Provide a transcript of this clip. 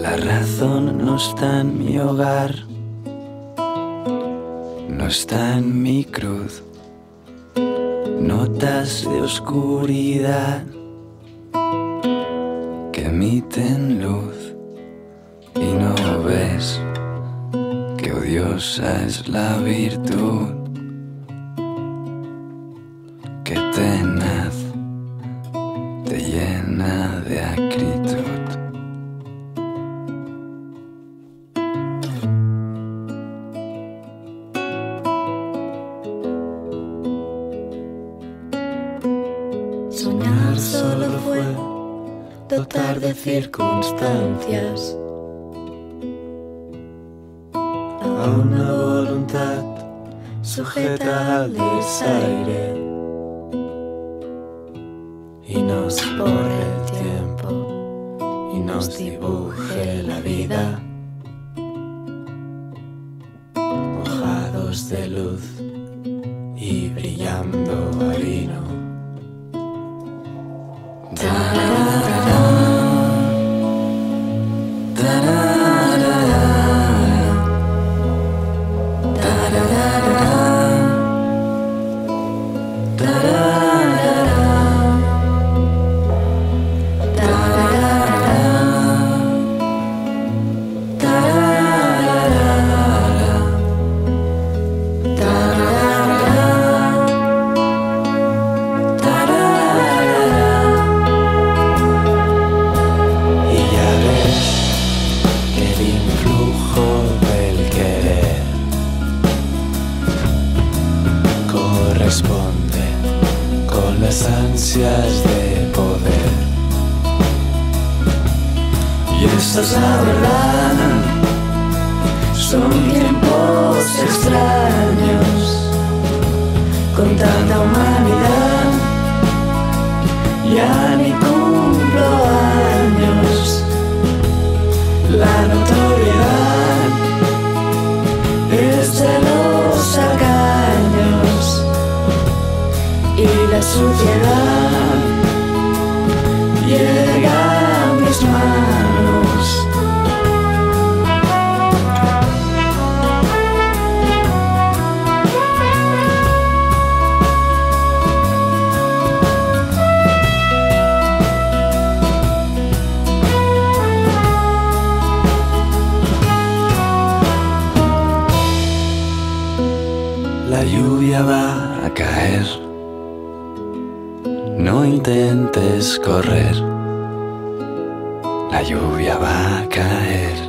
La razón no está en mi hogar, no está en mi cruz. Notas de oscuridad que emiten luz, y no ves que odiosa es la virtud que tenaz te llena de acritud. Soñar solo fue dotar de circunstancias a una voluntad sujeta al desaire, y nos borre el tiempo y nos dibuje la vida, mojados de luz y brillando a vino. Corresponde con las ansias de poder, y esa es la verdad. Son tiempos extraños, con tanta humanidad. Ya ni cumplo años, la notoriedad es de los acaños, y la suciedad llega a mis manos. La lluvia va a caer, no intentes correr. La lluvia va a caer.